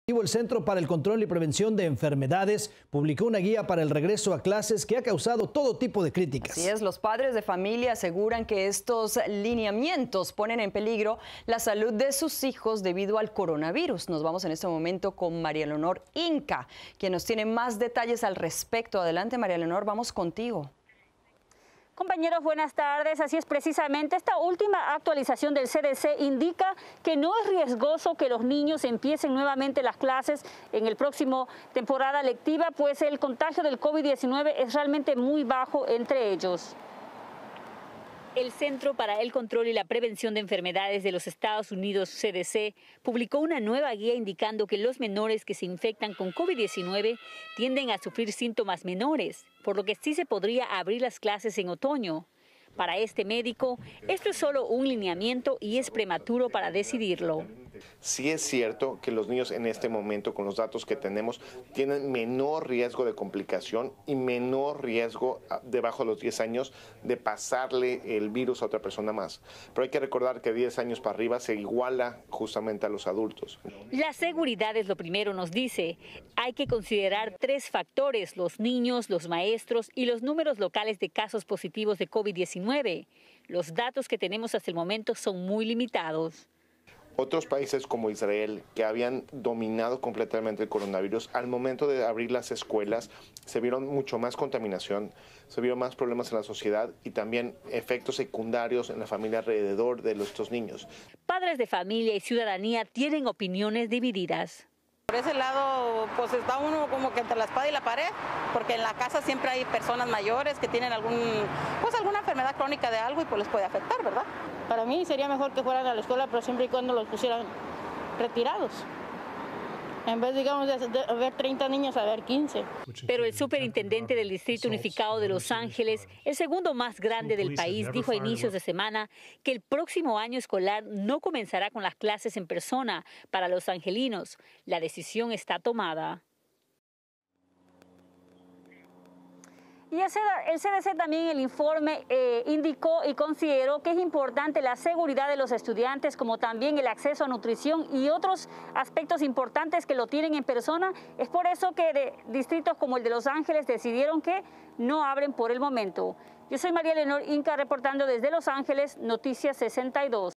El Centro para el Control y Prevención de Enfermedades publicó una guía para el regreso a clases que ha causado todo tipo de críticas. Así es, los padres de familia aseguran que estos lineamientos ponen en peligro la salud de sus hijos debido al coronavirus. Nos vamos en este momento con María Leonor Inca, quien nos tiene más detalles al respecto. Adelante, María Leonor, vamos contigo. Compañeros, buenas tardes. Así es, precisamente esta última actualización del CDC indica que no es riesgoso que los niños empiecen nuevamente las clases en el próximo temporada lectiva, pues el contagio del COVID-19 es realmente muy bajo entre ellos. El Centro para el Control y la Prevención de Enfermedades de los Estados Unidos, CDC, publicó una nueva guía indicando que los menores que se infectan con COVID-19 tienden a sufrir síntomas menores, por lo que sí se podría abrir las clases en otoño. Para este médico, esto es solo un lineamiento y es prematuro para decidirlo. Sí es cierto que los niños en este momento, con los datos que tenemos, tienen menor riesgo de complicación y menor riesgo debajo de los 10 años de pasarle el virus a otra persona más. Pero hay que recordar que 10 años para arriba se iguala justamente a los adultos. La seguridad es lo primero, nos dice. Hay que considerar 3 factores: los niños, los maestros y los números locales de casos positivos de COVID-19. Los datos que tenemos hasta el momento son muy limitados. Otros países como Israel, que habían dominado completamente el coronavirus, al momento de abrir las escuelas se vieron mucho más contaminación, se vieron más problemas en la sociedad y también efectos secundarios en la familia alrededor de estos niños. Padres de familia y ciudadanía tienen opiniones divididas. Por ese lado, pues está uno como que entre la espada y la pared, porque en la casa siempre hay personas mayores que tienen alguna enfermedad crónica de algo y pues les puede afectar, ¿verdad? Para mí sería mejor que fueran a la escuela, pero siempre y cuando los pusieran retirados. En vez, digamos, de ver 30 niños a ver 15. Pero el superintendente del Distrito Unificado de Los Ángeles, el segundo más grande del país, dijo a inicios de semana que el próximo año escolar no comenzará con las clases en persona para los angelinos. La decisión está tomada. Y el CDC también en el informe indicó y consideró que es importante la seguridad de los estudiantes, como también el acceso a nutrición y otros aspectos importantes que lo tienen en persona. Es por eso que distritos como el de Los Ángeles decidieron que no abren por el momento. Yo soy María Leonor Inca reportando desde Los Ángeles, Noticias 62.